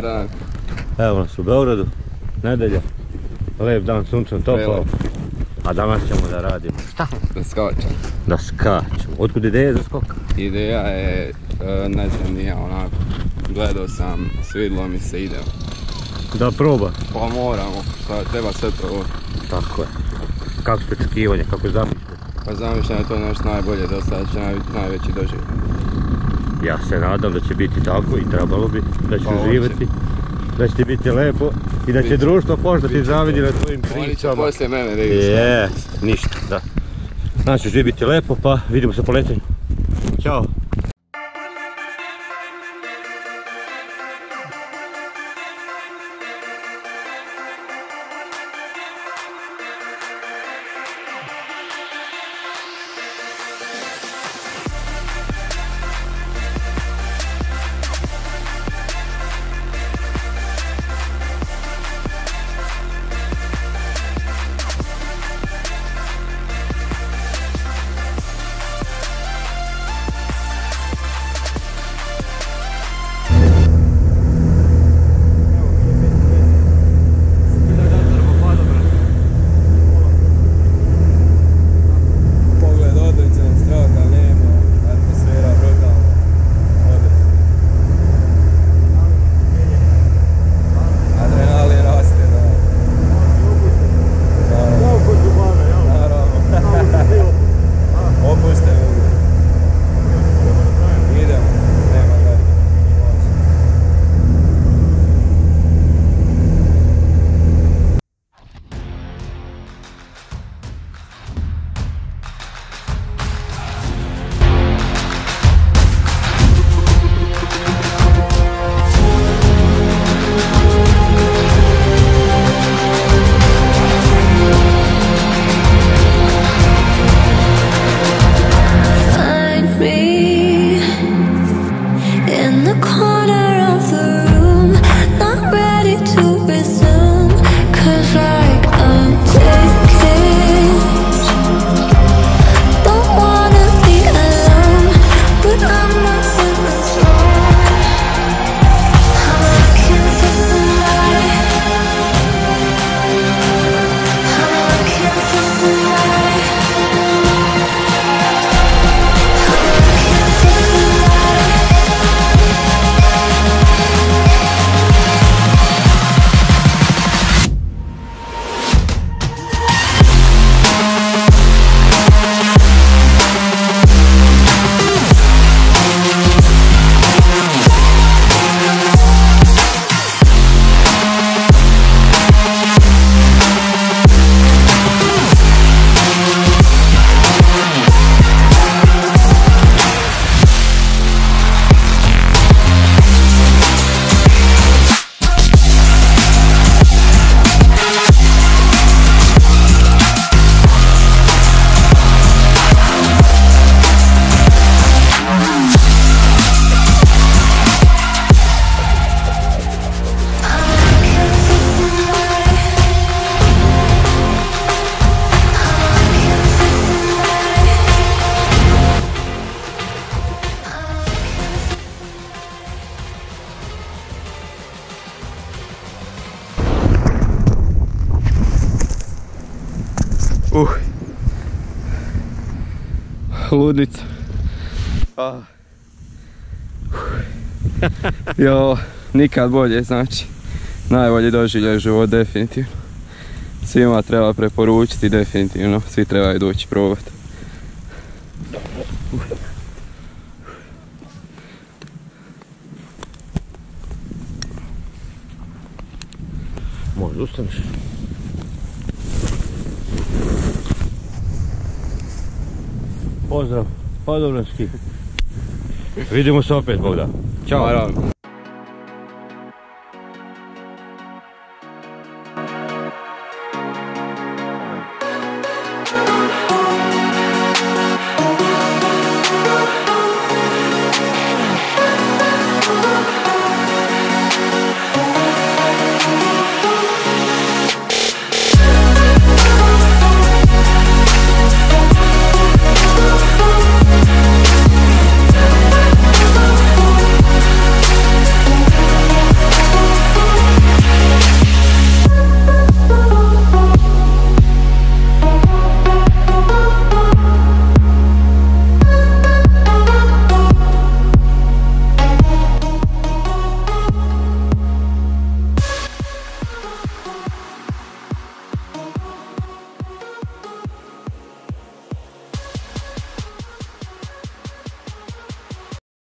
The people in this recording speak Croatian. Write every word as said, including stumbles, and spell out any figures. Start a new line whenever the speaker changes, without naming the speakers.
dan.
Evo nas u Beogradu, nedelja, lijep dan, sunčan, topao. A danas ćemo da radimo. Šta?
Da skačem.
Da skačemo. Otkud ideja za skok?
Ideja je, ne znam, nije onako. Gledao sam, svidilo mi se, idemo.
Da proba.
Pa moramo, šta treba sve probati.
Tako je. Kako ste očekivanje, kako je zamišljeno?
Pa zamišljeno je to nešto najbolje, do sada će naj, najveći doživljaj.
Ja se nadam da će biti tako i trebalo bi, da će uživati, da će ti biti lepo i da će društvo poštati zavidi na tvojim pričama.
Oni će poslije mene da idu sve.
Je, ništa, da. Znači, će biti lepo, pa vidimo se po letenju. Ćao.
Uh. Ludnica. Ah. Jo, nikad bolje, znači. Najbolji doživljaj život, definitivno. Svima treba preporučiti, definitivno. Svi trebaju doći probati. Uh.
Možda ustaneš. Pozdrav, Padovranski. Vidimo se opet, Bogdan. Ćao.